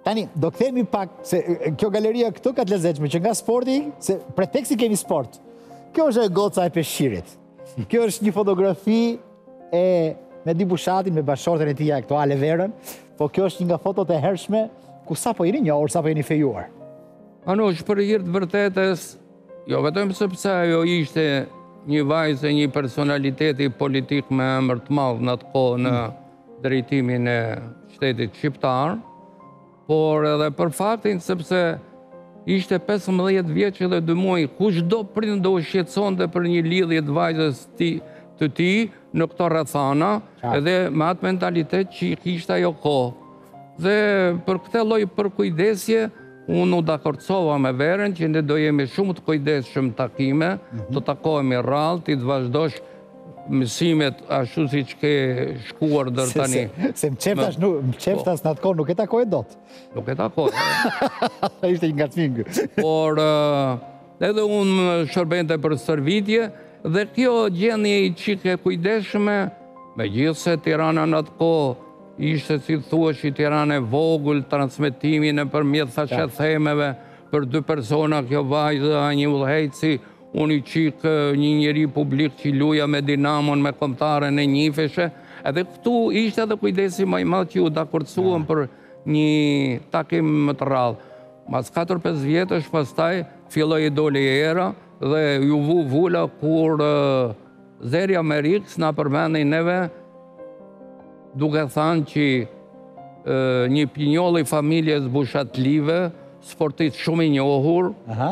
Tani, do kthehemi pak, se kjo galeria këtu ka të lezetshme, që nga sporti, se preteksti kemi sport. Kjo është e goca e peshqirit. Kjo është një fotografi me Di Bushatin, me bashkëshorten e tij aktuale Verën, po kjo është një nga fotot e hershme ku sapo jeni njohur, sapo jeni fejuar. Anush, për hir të vërtetës, jo vetëm sepse ajo ishte një vajzë e një personaliteti politik me emër të madh në atë kohë në drejtimin e shtetit shqiptar, por edhe për faktin sepse ishte 15 vjeç dhe 2 muaj, kushdo prind do u shqetësonte për një lidhje të vajzës të tij në këto rrethana, edhe me atë mentalitet që kishte ajo kohë. Dhe për këtë lloj përkujdesje, unë u dakordsova me Verën që ne do jemi shumë të kujdesshëm takime, të takohemi rrallë, ti të vazhdosh mësimet ashtu si që ke shkuar dër tani. Se më qeftas në atë kohë nuk e takoje dot. Nuk e takoje. Ishte një ngacmim ky. Por edhe unë më shërbente për stërvitje, dhe kjo gjendje i çike kujdesshme, megjithse Tirana në atë kohë ishte, si thuash, i Tiranë e vogël, transmetimi nëpërmjet thashethemeve për 2 persona, kjo vajzë, një udhëheqësi, unë i qik një njeri publik që luja me Dinamon, me kombëtaren e njifeshe, edhe këtu ishte edhe kujdesi më i madh që u dakordsuam për një takim më të rrallë. Mas 4-5 vjetësh pastaj filloi doli era dhe ju vu vula kur Zeri Amerikës na përmendi neve, duke thënë që një pinjoll i familjes Bushatlive, sportist shumë i njohur,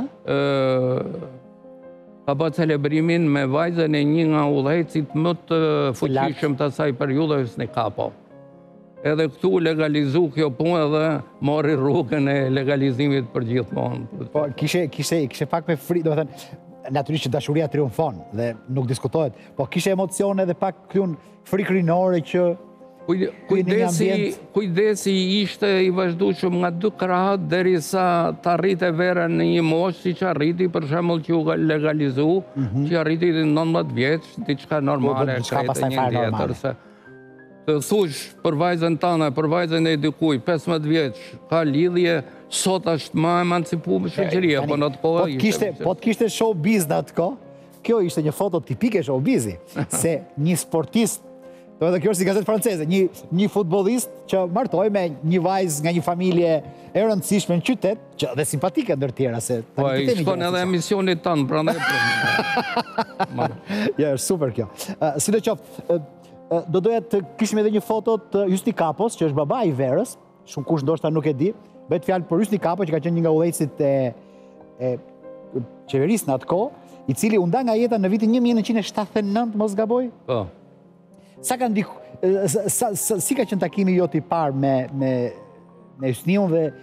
ka bërë celebrimin me vajzën e një nga udhëheqësit më të fuqishëm të asaj periudhe, Hysni Kapo. Edhe këtu legalizu kjo punë dhe mori rrugën e legalizimit për gjithmonë. Po, kishe pak me frikë, do të thënë, natyrisht që dashuria triumfon dhe nuk diskutohet, po kishe emocione dhe pak këtu frikë rinore që Kujdesi ishte i vazhdueshëm nga 2 krahët derisa të arrite Verën në një moshë siç arriti, për shembull që u legalizu, që arriti 19 vjeç, diçka normale, krejtë një tjetër. Të thush për vajzën tënde, për vajzën e dikujt, 15 vjeç, ka lidhje, sot është më emancipuar shoqëria, po në atë kohë ishte. Po të kishte showbiz në atë kohë, kjo ishte një foto tipike showbizi, se një sportist, edhe kjo është si gazetë franceze, një futbollist që martoi me një vajzë nga një familje e rëndësishme në qytet, që dhe simpatike ndër tjera se po i shkon edhe emisionit tanë, prandaj. Ja, është super kjo. Sidoqoftë, do doja të kishim edhe një foto të Hysni Kapos, që është baba i Verës, shumë kush ndoshta nuk e di, bëhet fjalë për Hysni Kapo, që ka qenë një nga udhëheqësit e qeverisë në atë kohë, i cili u nda nga jeta në vitin 1979, mos gaboj? Po. Si ka qenë takimi jot i parë me Hysniun dhe...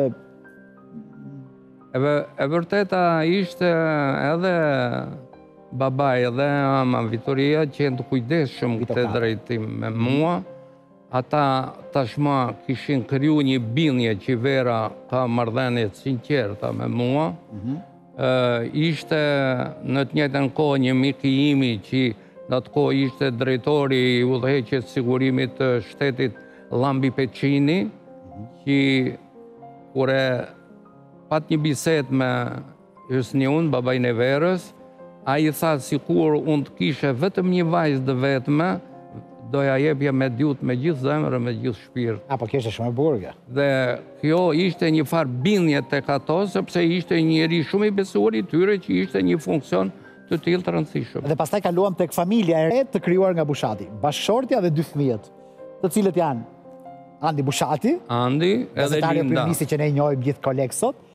E vërteta ishte edhe babaj edhe ama Vitoria që të kujdesshëm këtë drejtim me mua. Ata tashma kishin kriju një bindje që Vera ka marrëdhënie të sinqerta me mua. Ishte në të njëjtën kohë një mik i imi që në atë kohë ishte drejtori i udhëheqjes sigurimit të shtetit Lambi Peçini, që kur e pat një bisedë me Hysniun, babajin e Verës, ai tha sikur unë të kishe vetëm një vajzë të vetme, doja jepja me dyut me gjithë zemër e me gjithë shpirt. Po kjo ishte shumë e bukur kjo. Dhe kjo ishte një farë bindje tek ato, sepse ishte një njeri shumë i besuar i tyre që ishte një funksion të tillë të rëndësishëm. Dhe pastaj kaluam tek familja e re të krijuar nga Bushati, bashkëshortja dhe 2 fëmijët, të cilët janë Andi Bushati, edhe Linda, gazetari që ne njohim gjithë kolegë sot,